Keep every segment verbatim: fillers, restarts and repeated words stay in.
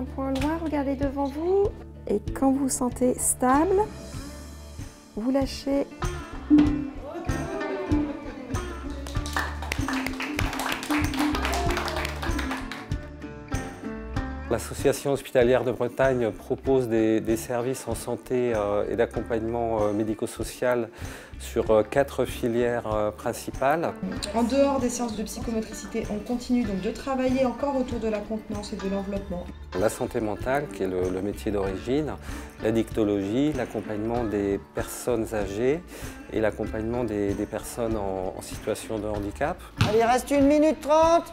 un point loin, regardez devant vous. Et quand vous vous sentez stable, vous lâchez. L'association hospitalière de Bretagne propose des, des services en santé euh, et d'accompagnement euh, médico-social sur euh, quatre filières euh, principales. En dehors des séances de psychomotricité, on continue donc de travailler encore autour de la contenance et de l'enveloppement. La santé mentale, qui est le, le métier d'origine, la dictologie, l'accompagnement des personnes âgées et l'accompagnement des, des personnes en, en situation de handicap. Allez, il reste une minute trente.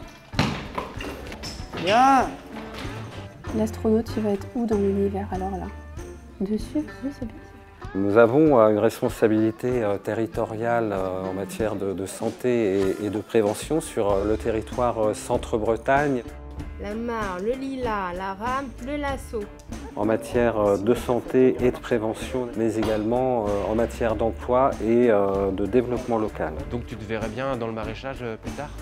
Bien. L'astronaute, il va être où dans l'univers alors là? Dessus? Oui, c'est bien. Nous avons une responsabilité territoriale en matière de, de santé et, et de prévention sur le territoire Centre-Bretagne. La mare, le lilas, la rame, le lasso. En matière de santé et de prévention, mais également en matière d'emploi et de développement local. Donc tu te verrais bien dans le maraîchage plus tard?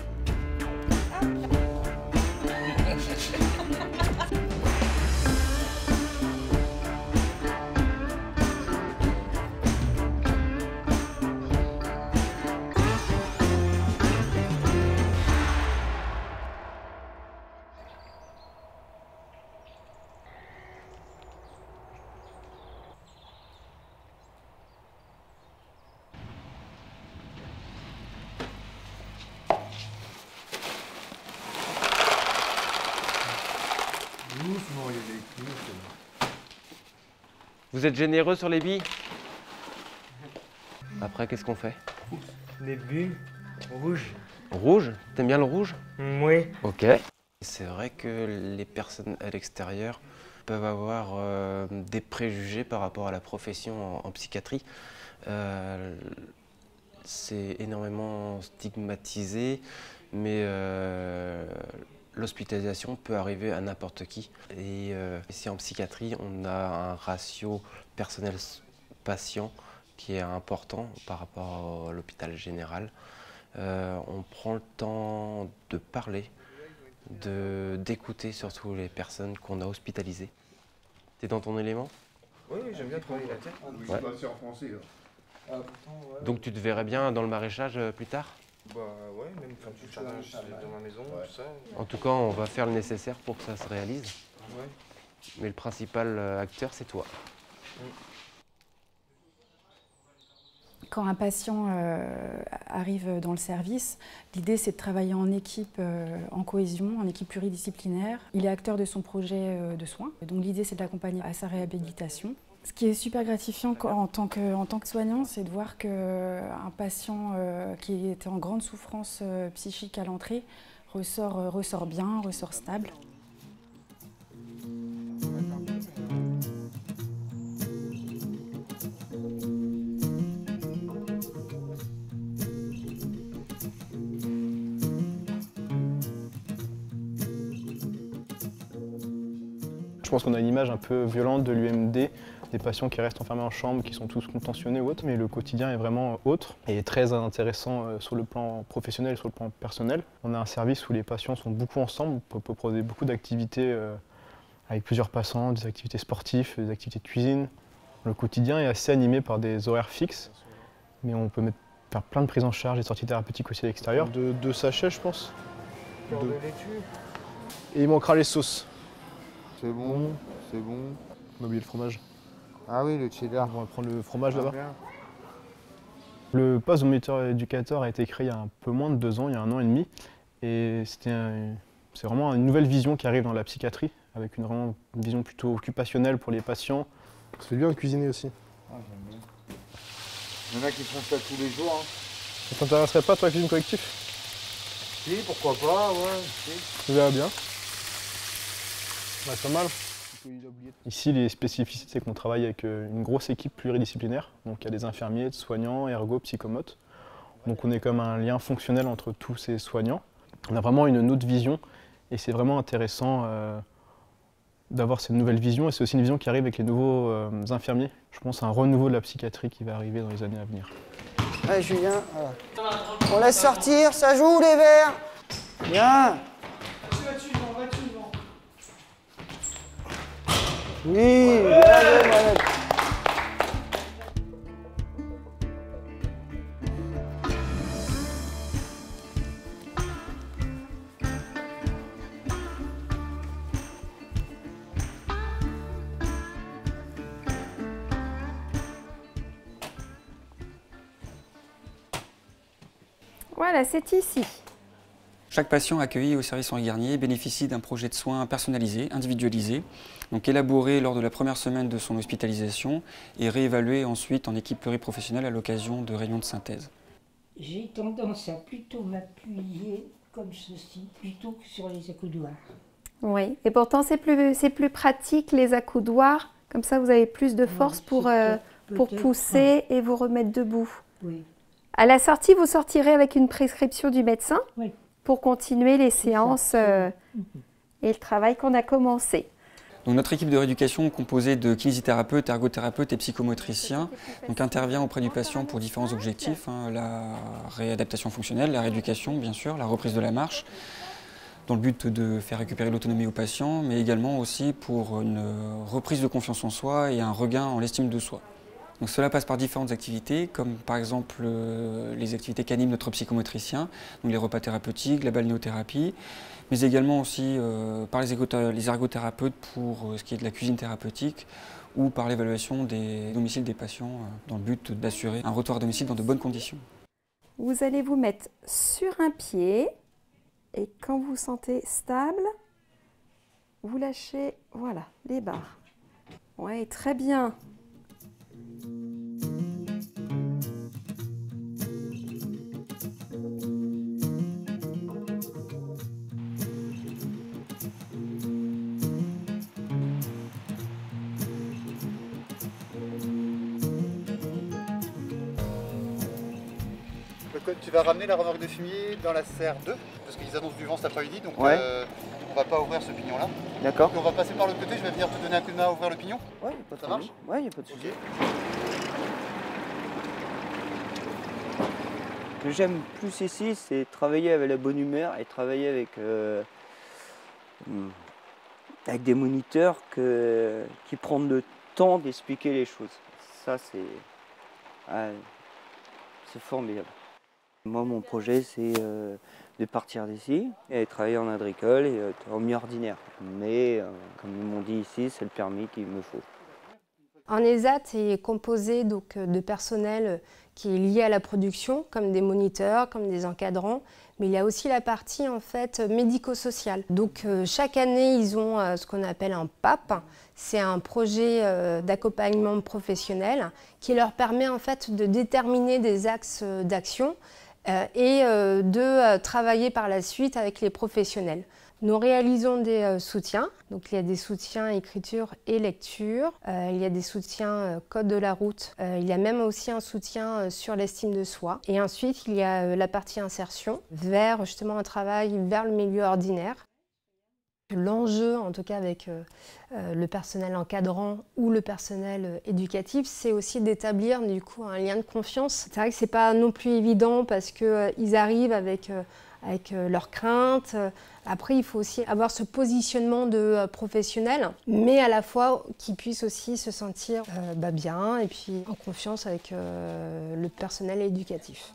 Vous êtes généreux sur les billes? Après, qu'est-ce qu'on fait? Les bulles rouges. Rouge? T'aimes bien le rouge? Oui. Ok. C'est vrai que les personnes à l'extérieur peuvent avoir euh, des préjugés par rapport à la profession en, en psychiatrie. Euh, c'est énormément stigmatisé, mais euh, l'hospitalisation peut arriver à n'importe qui. Et euh, ici en psychiatrie, on a un ratio personnel-patient qui est important par rapport à l'hôpital général. Euh, on prend le temps de parler, de, d'écouter surtout les personnes qu'on a hospitalisées. T'es dans ton élément? Oui, j'aime bien travailler la tête. Ouais. C'est en français, là. Ah, pourtant, ouais. Donc tu te verrais bien dans le maraîchage euh, plus tard? Bah ouais, même faire du jardinage dans ma maison, Ouais. tout ça. En tout cas, on va faire le nécessaire pour que ça se réalise. Ouais. Mais le principal euh, acteur, c'est toi. Mm. Quand un patient euh, arrive dans le service, l'idée c'est de travailler en équipe, euh, en cohésion, en équipe pluridisciplinaire. Il est acteur de son projet euh, de soins, donc l'idée c'est de l'accompagner à sa réhabilitation. Ce qui est super gratifiant en tant que, en tant que soignant, c'est de voir qu'un patient euh, qui était en grande souffrance euh, psychique à l'entrée ressort, euh, ressort bien, ressort stable. Je pense qu'on a une image un peu violente de l'U M D, des patients qui restent enfermés en chambre, qui sont tous contentionnés ou autres, mais le quotidien est vraiment autre et très intéressant sur le plan professionnel et sur le plan personnel. On a un service où les patients sont beaucoup ensemble, on peut proposer beaucoup d'activités avec plusieurs patients, des activités sportives, des activités de cuisine. Le quotidien est assez animé par des horaires fixes, mais on peut mettre, faire plein de prises en charge, des sorties thérapeutiques aussi à l'extérieur. De, deux sachets, je pense. Cœur de Deux. laitue. Et il manquera les sauces. C'est bon, c'est bon. On a oublié le fromage. Ah oui, le cheddar. On va prendre le fromage Ah, là-bas. bien. Le poste de moniteur éducateur a été créé il y a un peu moins de deux ans, il y a un an et demi. Et c'est un, vraiment une nouvelle vision qui arrive dans la psychiatrie, avec une, vraiment une vision plutôt occupationnelle pour les patients. Ça fait bien de cuisiner aussi. Ah, j'aime bien. Il y en a qui font ça tous les jours. Hein. Ça t'intéresserait pas, toi, la cuisine collective? Si, pourquoi pas, ouais. Si. Tu verras bien. Ouais, pas mal. Ici, les spécificités, c'est qu'on travaille avec une grosse équipe pluridisciplinaire. Donc il y a des infirmiers, des soignants, ergo, psychomotes. Donc on est comme un lien fonctionnel entre tous ces soignants. On a vraiment une autre vision et c'est vraiment intéressant euh, d'avoir cette nouvelle vision. Et c'est aussi une vision qui arrive avec les nouveaux euh, infirmiers. Je pense à un renouveau de la psychiatrie qui va arriver dans les années à venir. Allez, Julien, voilà. On laisse sortir, ça joue les verres. Bien. Oui, bien joué, Mohamed. Voilà, c'est ici. Chaque patient accueilli au service Henri Garnier bénéficie d'un projet de soins personnalisé, individualisé, donc élaboré lors de la première semaine de son hospitalisation et réévalué ensuite en équipe pluriprofessionnelle à l'occasion de réunions de synthèse. J'ai tendance à plutôt m'appuyer comme ceci, plutôt que sur les accoudoirs. Oui, et pourtant c'est plus, c'est plus pratique les accoudoirs, comme ça vous avez plus de force oui, pour, euh, pour pousser oui. et vous remettre debout. Oui. À la sortie, vous sortirez avec une prescription du médecin oui. pour continuer les séances euh, et le travail qu'on a commencé. Donc notre équipe de rééducation composée de kinésithérapeutes, ergothérapeutes et psychomotriciens donc, intervient auprès du patient pour différents objectifs, hein, la réadaptation fonctionnelle, la rééducation bien sûr, la reprise de la marche, dans le but de faire récupérer l'autonomie au patient, mais également aussi pour une reprise de confiance en soi et un regain en l'estime de soi. Donc cela passe par différentes activités, comme par exemple euh, les activités qu'anime notre psychomotricien, donc les repas thérapeutiques, la balnéothérapie, mais également aussi euh, par les, les ergothérapeutes pour euh, ce qui est de la cuisine thérapeutique ou par l'évaluation des domiciles des patients euh, dans le but d'assurer un retour à domicile dans de bonnes conditions. Vous allez vous mettre sur un pied et quand vous vous sentez stable, vous lâchez voilà, les barres. Oui, très bien. Tu vas ramener la remorque de fumier dans la serre deux, parce qu'ils annoncent du vent cet après-midi, donc ouais. euh, on va pas ouvrir ce pignon là. D'accord. On va passer par l'autre côté, je vais venir te donner un coup de main à ouvrir le pignon. Ouais, y a pas de Ça problème. marche. Ouais, y a pas de souci. Okay. Ce que j'aime plus ici, c'est travailler avec la bonne humeur et travailler avec, euh, avec des moniteurs que, qui prennent le temps d'expliquer les choses. Ça, c'est ouais, c'est formidable. Moi, mon projet, c'est euh, de partir d'ici et travailler en agricole et euh, en mi-ordinaire. Mais, euh, comme ils m'ont dit ici, c'est le permis qu'il me faut. En ESAT est composé donc, de personnel qui est lié à la production, comme des moniteurs, comme des encadrants, mais il y a aussi la partie en fait médico-sociale. Donc euh, chaque année, ils ont euh, ce qu'on appelle un P A P. C'est un projet euh, d'accompagnement professionnel qui leur permet en fait de déterminer des axes d'action euh, et euh, de euh, travailler par la suite avec les professionnels. Nous réalisons des euh, soutiens, donc il y a des soutiens écriture et lecture, euh, il y a des soutiens euh, code de la route, euh, il y a même aussi un soutien euh, sur l'estime de soi. Et ensuite, il y a euh, la partie insertion vers justement un travail vers le milieu ordinaire. L'enjeu, en tout cas avec euh, euh, le personnel encadrant ou le personnel euh, éducatif, c'est aussi d'établir du coup un lien de confiance. C'est vrai que c'est pas non plus évident parce qu'ils euh, arrivent avec euh, avec leurs craintes. Après, il faut aussi avoir ce positionnement de professionnel, mais à la fois qu'ils puissent aussi se sentir euh, bah, bien et puis en confiance avec euh, le personnel éducatif.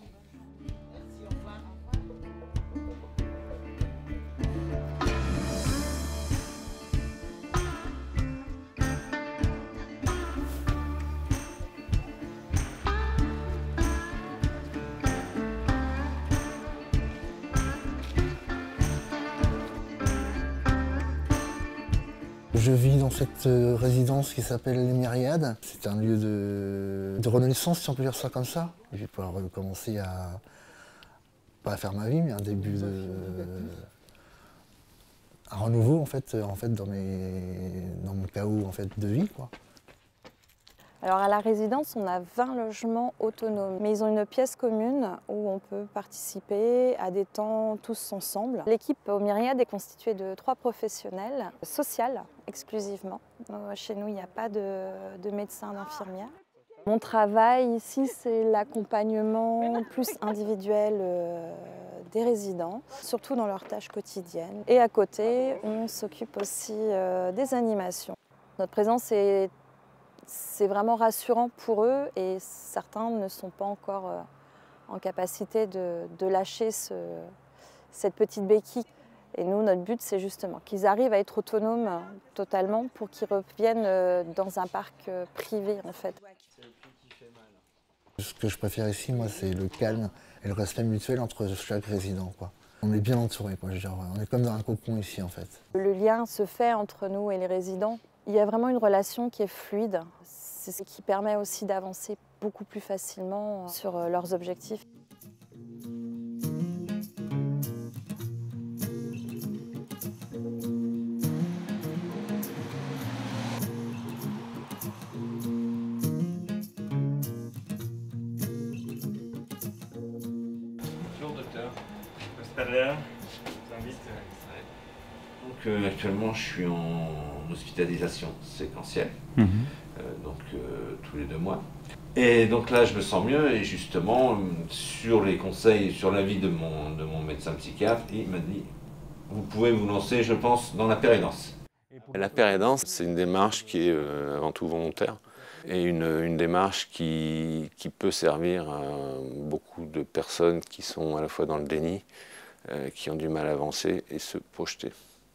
Je vis dans cette résidence qui s'appelle les Myriades. C'est un lieu de, de renaissance, si on peut dire ça comme ça. Je vais pouvoir recommencer à, pas à faire ma vie, mais un début de... un renouveau en fait, en fait dans, mes, dans mon chaos en fait, de vie, quoi. Alors à la résidence, on a vingt logements autonomes, mais ils ont une pièce commune où on peut participer à des temps tous ensemble. L'équipe aux Myriades est constituée de trois professionnels, sociales exclusivement. Chez nous, il n'y a pas de, de médecin, d'infirmière. Mon travail ici, c'est l'accompagnement plus individuel euh, des résidents, surtout dans leurs tâches quotidiennes. Et à côté, on s'occupe aussi euh, des animations. Notre présence est, c'est vraiment rassurant pour eux et certains ne sont pas encore euh, en capacité de, de lâcher ce, cette petite béquille. Et nous, notre but, c'est justement qu'ils arrivent à être autonomes totalement pour qu'ils reviennent dans un parc privé, en fait. Ce que je préfère ici, moi, c'est le calme et le respect mutuel entre chaque résident, quoi. On est bien entourés, quoi. Je veux dire, on est comme dans un cocon ici, en fait. Le lien se fait entre nous et les résidents. Il y a vraiment une relation qui est fluide. C'est ce qui permet aussi d'avancer beaucoup plus facilement sur leurs objectifs. Donc euh, actuellement je suis en hospitalisation séquentielle, mmh. euh, donc euh, tous les deux mois. Et donc là je me sens mieux et justement sur les conseils, sur l'avis de mon, de mon médecin psychiatre, il m'a dit vous pouvez vous lancer je pense dans la pérédance. La pérédance c'est une démarche qui est euh, avant tout volontaire et une, une démarche qui, qui peut servir à beaucoup de personnes qui sont à la fois dans le déni, Euh, qui ont du mal à avancer et se projeter.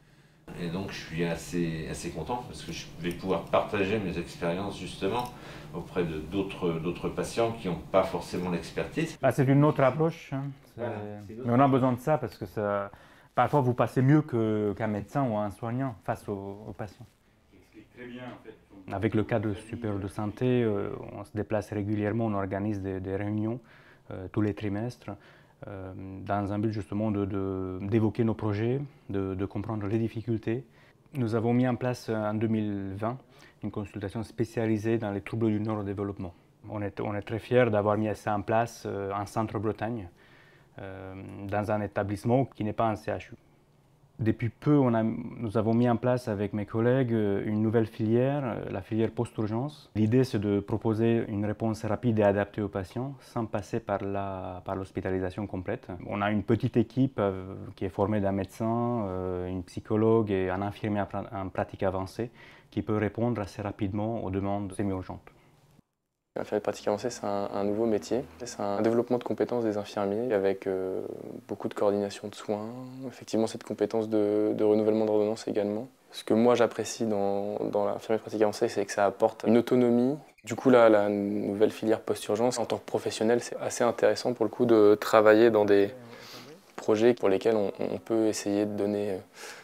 Et donc je suis assez, assez content parce que je vais pouvoir partager mes expériences justement auprès de d'autres d'autres patients qui n'ont pas forcément l'expertise. Bah, c'est une autre approche, hein. Voilà, mais on a besoin de ça parce que ça, parfois vous passez mieux que, qu'un médecin ou un soignant face aux, aux patients. Très bien, en fait. Avec le cadre supérieur de santé, euh, on se déplace régulièrement, on organise des, des réunions euh, tous les trimestres. Euh, dans un but justement de, de, d'évoquer nos projets, de, de comprendre les difficultés. Nous avons mis en place en deux mille vingt une consultation spécialisée dans les troubles du neurodéveloppement. On est, on est très fiers d'avoir mis ça en place euh, en Centre-Bretagne, euh, dans un établissement qui n'est pas un C H U. Depuis peu, on a, nous avons mis en place avec mes collègues une nouvelle filière, la filière post-urgence. L'idée, c'est de proposer une réponse rapide et adaptée aux patients sans passer par, la, par l'hospitalisation complète. On a une petite équipe euh, qui est formée d'un médecin, euh, une psychologue et un infirmier en pratique avancée qui peut répondre assez rapidement aux demandes semi-urgentes. L'infirmier pratique avancée, c'est un, un nouveau métier. C'est un développement de compétences des infirmiers avec euh, beaucoup de coordination de soins. Effectivement, cette compétence de, de renouvellement d'ordonnance également. Ce que moi j'apprécie dans, dans l'infirmier pratique avancée, c'est que ça apporte une autonomie. Du coup, là, la nouvelle filière post-urgence, en tant que professionnel, c'est assez intéressant pour le coup de travailler dans des projets pour lesquels on, on peut essayer de donner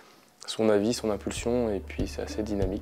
son avis, son impulsion, et puis c'est assez dynamique.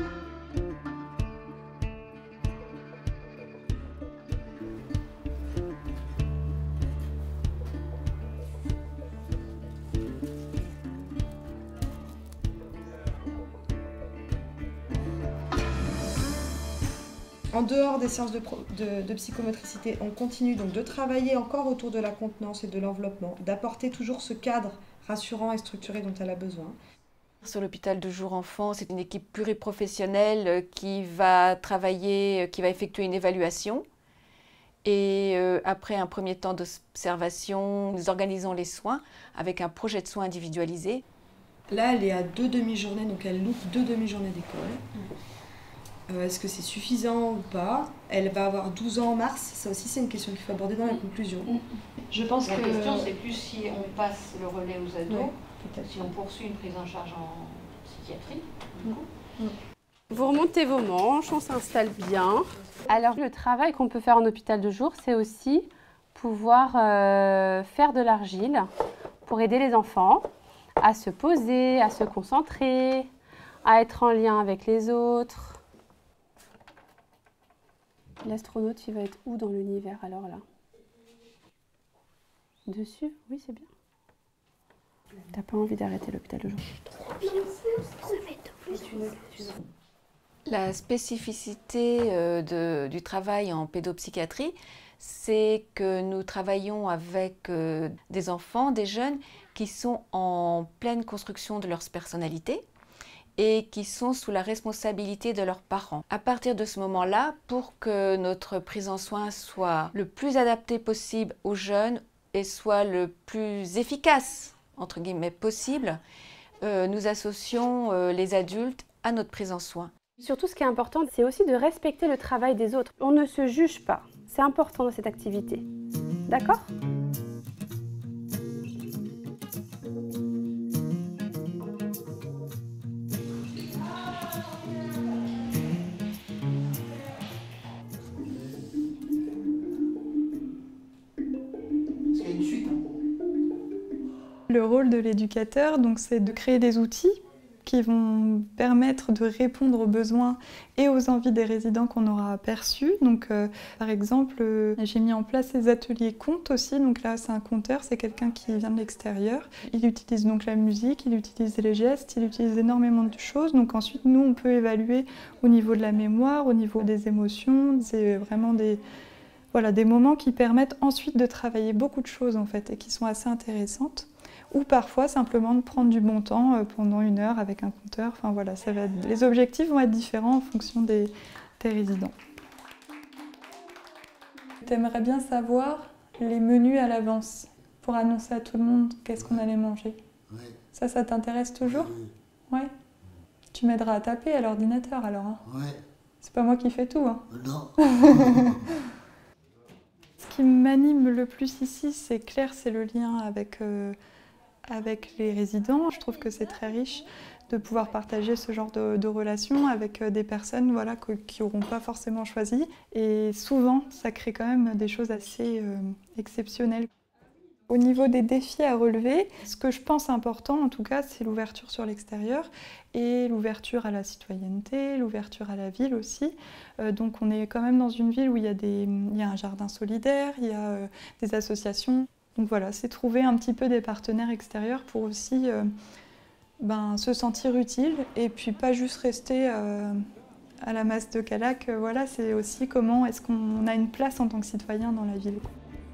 En dehors des séances de, de, de psychomotricité, on continue donc de travailler encore autour de la contenance et de l'enveloppement, d'apporter toujours ce cadre rassurant et structuré dont elle a besoin. Sur l'hôpital de jour enfant, c'est une équipe pluriprofessionnelle qui va travailler, qui va effectuer une évaluation. Et euh, après un premier temps d'observation, nous organisons les soins avec un projet de soins individualisé. Là, elle est à deux demi-journées, donc elle loupe deux demi-journées d'école. Euh, Est-ce que c'est suffisant ou pas? Elle va avoir douze ans en mars, ça aussi c'est une question qu'il faut aborder dans la conclusion. Je pense la que... La question c'est plus si on passe le relais aux ados, ouais, si on poursuit une prise en charge en psychiatrie. Du coup. Mm. Vous remontez vos manches, on s'installe bien. Alors le travail qu'on peut faire en hôpital de jour, c'est aussi pouvoir euh, faire de l'argile pour aider les enfants à se poser, à se concentrer, à être en lien avec les autres. L'astronaute, il va être où dans l'univers alors là? Dessus? Oui, c'est bien. T'as pas envie d'arrêter l'hôpital de jour? La spécificité euh, de, du travail en pédopsychiatrie, c'est que nous travaillons avec euh, des enfants, des jeunes qui sont en pleine construction de leur personnalité et qui sont sous la responsabilité de leurs parents. À partir de ce moment-là, pour que notre prise en soin soit le plus adaptée possible aux jeunes et soit le plus efficace, entre guillemets, possible, euh, nous associons euh, les adultes à notre prise en soin. Surtout, ce qui est important, c'est aussi de respecter le travail des autres. On ne se juge pas. C'est important dans cette activité. D'accord ? Le rôle de l'éducateur, donc, c'est de créer des outils qui vont permettre de répondre aux besoins et aux envies des résidents qu'on aura aperçus. Donc, euh, par exemple, euh, j'ai mis en place ces ateliers contes aussi. Donc là, c'est un conteur, c'est quelqu'un qui vient de l'extérieur. Il utilise donc la musique, il utilise les gestes, il utilise énormément de choses. Donc ensuite, nous, on peut évaluer au niveau de la mémoire, au niveau des émotions. C'est vraiment des, voilà, des moments qui permettent ensuite de travailler beaucoup de choses en fait et qui sont assez intéressantes. Ou parfois simplement de prendre du bon temps pendant une heure avec un conteur. Enfin voilà, ça va être, les objectifs vont être différents en fonction des, des résidents. T'aimerais bien savoir les menus à l'avance pour annoncer à tout le monde qu'est-ce qu'on allait manger. Oui. Ça, ça t'intéresse toujours? Oui. Ouais. Tu m'aideras à taper à l'ordinateur alors, hein? Oui. C'est pas moi qui fais tout, hein? Non. Ce qui m'anime le plus ici, c'est clair, c'est le lien avec... Euh, avec les résidents. Je trouve que c'est très riche de pouvoir partager ce genre de, de relations avec des personnes voilà, que, qui n'auront pas forcément choisi. Et souvent, ça crée quand même des choses assez euh, exceptionnelles. Au niveau des défis à relever, ce que je pense important en tout cas, c'est l'ouverture sur l'extérieur et l'ouverture à la citoyenneté, l'ouverture à la ville aussi. Euh, donc on est quand même dans une ville où il y a, des, il y a un jardin solidaire, il y a euh, des associations. Donc voilà, c'est trouver un petit peu des partenaires extérieurs pour aussi euh, ben, se sentir utile et puis pas juste rester euh, à la masse de Callac. Voilà, c'est aussi comment est-ce qu'on a une place en tant que citoyen dans la ville.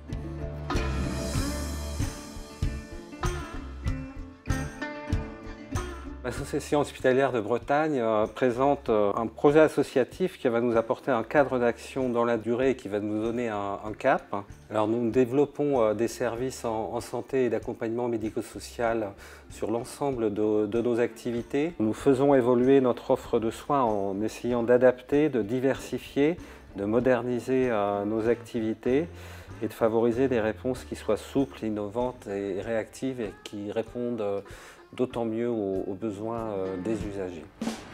L'association hospitalière de Bretagne euh, présente euh, un projet associatif qui va nous apporter un cadre d'action dans la durée et qui va nous donner un, un cap. Alors nous développons euh, des services en, en santé et d'accompagnement médico-social sur l'ensemble de, de nos activités. Nous faisons évoluer notre offre de soins en essayant d'adapter, de diversifier, de moderniser euh, nos activités et de favoriser des réponses qui soient souples, innovantes et réactives et qui répondent euh, d'autant mieux aux, aux besoins des usagers.